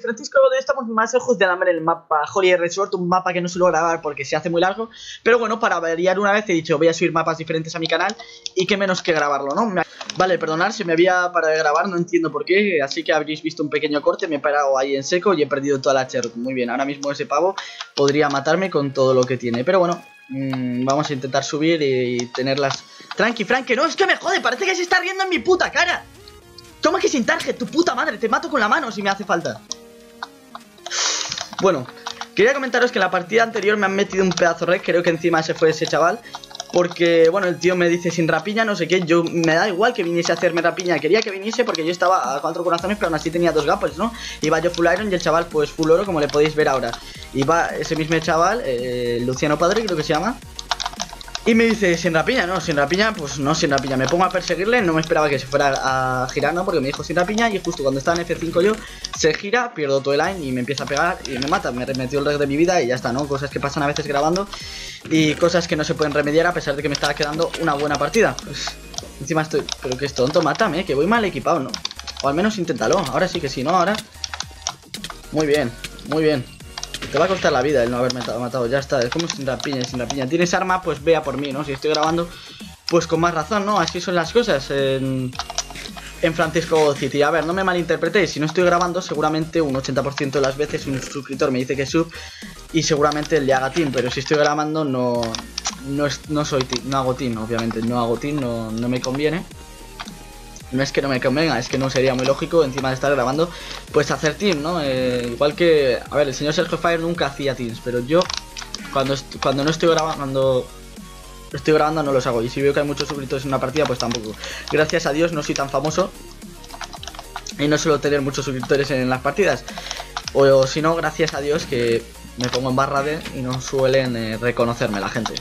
Francisco, estamos más lejos del hambre en el mapa Holy Resort, un mapa que no suelo grabar porque se hace muy largo. Pero bueno, para variar una vez he dicho, voy a subir mapas diferentes a mi canal y qué menos que grabarlo, ¿no? Vale, perdonad, se me había parado de grabar, no entiendo por qué, así que habréis visto un pequeño corte, me he parado ahí en seco y he perdido toda la cherry. Muy bien, ahora mismo ese pavo podría matarme con todo lo que tiene, pero bueno, vamos a intentar subir y tenerlas... Tranqui, Frank, que no, es que me jode, parece que se está riendo en mi puta cara. Toma que sin target, tu puta madre, te mato con la mano si me hace falta. Bueno, quería comentaros que en la partida anterior me han metido un pedazo red, creo que encima se fue ese chaval. Porque, bueno, el tío me dice sin rapiña, no sé qué, yo me da igual que viniese a hacerme rapiña. Quería que viniese porque yo estaba a 4 corazones, pero aún así tenía 2 gapples, ¿no? Iba yo full iron y el chaval pues full oro, como le podéis ver ahora. Iba ese mismo chaval, Luciano Padre creo que se llama. Y me dice, sin rapiña, no, sin rapiña, pues no, sin rapiña. Me pongo a perseguirle, no me esperaba que se fuera a girar, ¿no? Porque me dijo sin rapiña y justo cuando estaba en F5 yo, se gira, pierdo todo el line y me empieza a pegar y me mata. Me remetió el reg de mi vida y ya está, ¿no? Cosas que pasan a veces grabando y cosas que no se pueden remediar a pesar de que me estaba quedando una buena partida. Pues encima estoy, pero que es tonto, mátame, que voy mal equipado, ¿no? O al menos inténtalo, ahora sí que sí, ¿no? Ahora. Muy bien, muy bien. Te va a costar la vida el no haberme matado, ya está, es como sin rapiña, sin rapiña. Tienes arma, pues vea por mí, ¿no? Si estoy grabando, pues con más razón, ¿no? Así son las cosas en Francisco City. A ver, no me malinterpretéis, si no estoy grabando, seguramente un 80% de las veces un suscriptor me dice que sub y seguramente le haga team, pero si estoy grabando no soy team, no hago team, obviamente, no hago team, no me conviene. No es que no me convenga, es que no sería muy lógico encima de estar grabando, pues hacer team, ¿no? Igual que, a ver, el señor Sergio Fire nunca hacía teams, pero yo cuando no estoy grabando, cuando estoy grabando no los hago. Y si veo que hay muchos suscriptores en una partida, pues tampoco. Gracias a Dios no soy tan famoso y no suelo tener muchos suscriptores en las partidas. O si no, gracias a Dios que me pongo en barra de y no suelen reconocerme la gente.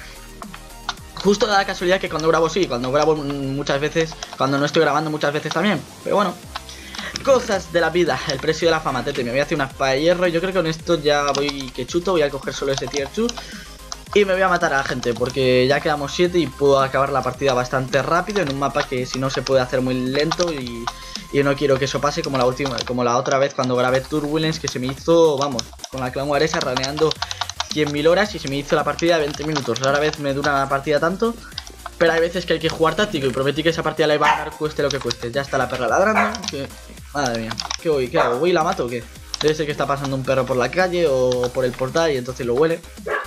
Justo da la casualidad que cuando grabo sí, cuando grabo muchas veces, cuando no estoy grabando muchas veces también. Pero bueno, cosas de la vida, el precio de la fama, tete. Me voy a hacer una espada de hierro y yo creo que con esto ya voy que chuto, voy a coger solo ese tier 2 y me voy a matar a la gente porque ya quedamos 7 y puedo acabar la partida bastante rápido en un mapa que si no se puede hacer muy lento y no quiero que eso pase como la otra vez cuando grabé Turbulence, que se me hizo, vamos, con la Clan Waresa raneando 100.000 horas y se me hizo la partida de 20 minutos. Rara vez me dura la partida tanto, pero hay veces que hay que jugar táctico y prometí que esa partida la iba a ganar cueste lo que cueste. Ya está la perra ladrando, que... Madre mía, ¿qué voy? ¿Qué hago? ¿Voy y la mato o qué? Debe ser que está pasando un perro por la calle o por el portal y entonces lo huele.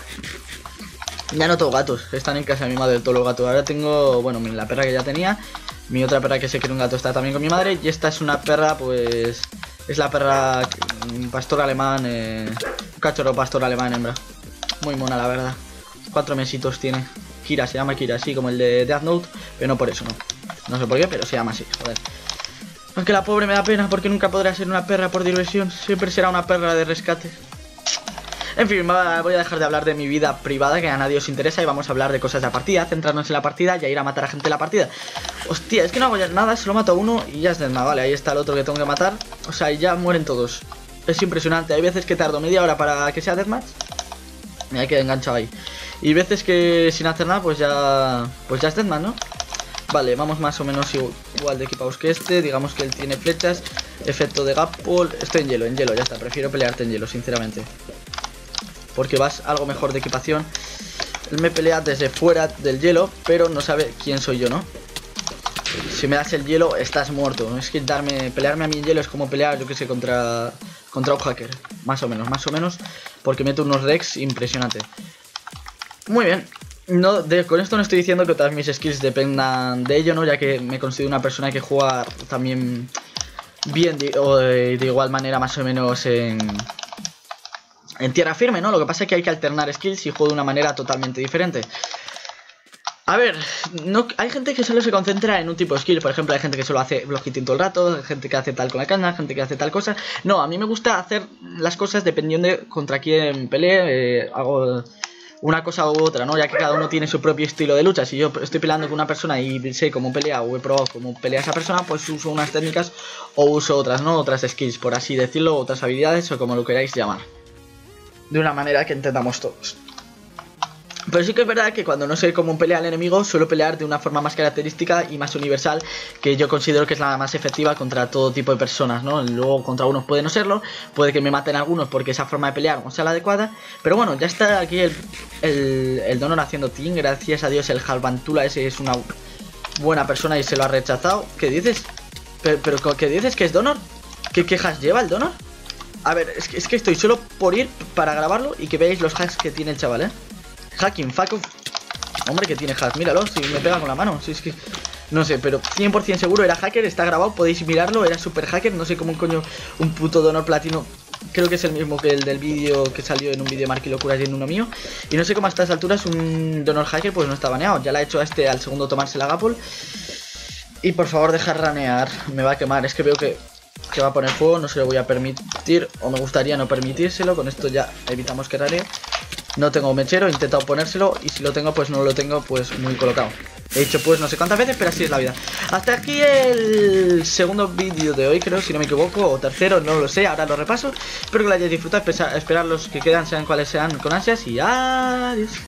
Ya no tengo gatos, están en casa de mi madre todos los gatos. Ahora tengo, bueno, la perra que ya tenía, mi otra perra que sé que era un gato está también con mi madre y esta es una perra, pues... Es la perra pastor alemán, un cachorro pastor alemán hembra. Muy mona la verdad. 4 mesitos tiene. Kira, se llama Kira, así como el de Death Note. Pero no por eso, no. No sé por qué, pero se llama así, joder. Aunque la pobre me da pena porque nunca podrá ser una perra por diversión. Siempre será una perra de rescate. En fin, voy a dejar de hablar de mi vida privada, que a nadie os interesa, y vamos a hablar de cosas de la partida, centrarnos en la partida y a ir a matar a gente en la partida. Hostia, es que no hago ya nada, solo mato a uno y ya es deathmatch, vale, ahí está el otro que tengo que matar. O sea, ya mueren todos. Es impresionante, hay veces que tardo media hora para que sea deathmatch. Me quedé enganchado ahí. Y veces que sin hacer nada, pues ya es deathmatch, ¿no? Vale, vamos más o menos igual de equipados que este. Digamos que él tiene flechas, efecto de gapple. Estoy en hielo, ya está, prefiero pelearte en hielo, sinceramente, porque vas algo mejor de equipación. Él me pelea desde fuera del hielo, pero no sabe quién soy yo, ¿no? Si me das el hielo, estás muerto. No es que pelearme a mí en hielo es como pelear, yo que sé, contra un hacker. Más o menos, porque meto unos decks impresionantes. Muy bien. Con esto no estoy diciendo que todas mis skills dependan de ello, ¿no? Ya que me considero una persona que juega también bien, de igual manera más o menos en tierra firme, ¿no? Lo que pasa es que hay que alternar skills y juego de una manera totalmente diferente. A ver, hay gente que solo se concentra en un tipo de skill. Por ejemplo, hay gente que solo hace block hitting todo el rato, hay gente que hace tal con la caña, gente que hace tal cosa. No, a mí me gusta hacer las cosas dependiendo de contra quién pelee. Hago una cosa u otra, ¿no? Ya que cada uno tiene su propio estilo de lucha. Si yo estoy peleando con una persona y sé cómo pelea o he probado cómo pelea esa persona, pues uso unas técnicas o uso otras, ¿no? Otras skills, por así decirlo, otras habilidades o como lo queráis llamar. De una manera que entendamos todos. Pero sí que es verdad que cuando no sé cómo pelea el enemigo, suelo pelear de una forma más característica y más universal, que yo considero que es la más efectiva contra todo tipo de personas, ¿no? Luego contra unos puede no serlo, puede que me maten algunos porque esa forma de pelear no sea la adecuada. Pero bueno, ya está aquí el Donor haciendo team. Gracias a Dios el Halvantula ese es una buena persona y se lo ha rechazado. ¿Qué dices? ¿Pero qué dices? ¿Que es Donor? ¿Qué hacks lleva el Donor? A ver, es que estoy solo por ir para grabarlo y que veáis los hacks que tiene el chaval, ¿eh? Hacking, fuck. Hombre, que tiene hack, míralo, si me pega con la mano. Si es que, no sé, pero 100% seguro era hacker, está grabado, podéis mirarlo, era super hacker. No sé cómo un coño, un puto Donor platino. Creo que es el mismo que el del vídeo que salió en un vídeo de Marky Locuras y en uno mío. Y no sé cómo a estas alturas un Donor hacker pues no está baneado. Ya le ha hecho a este al segundo tomarse la Gapple. Y por favor dejar ranear, me va a quemar, es que veo que va a poner fuego, no se lo voy a permitir. O me gustaría no permitírselo, con esto ya evitamos que ranee. No tengo mechero, he intentado ponérselo y si lo tengo pues no lo tengo pues muy colocado. He dicho pues no sé cuántas veces, pero así es la vida. Hasta aquí el segundo vídeo de hoy, creo, si no me equivoco, o tercero, no lo sé, ahora lo repaso. Espero que lo hayáis disfrutado, esperar los que quedan sean cuales sean con ansias y adiós.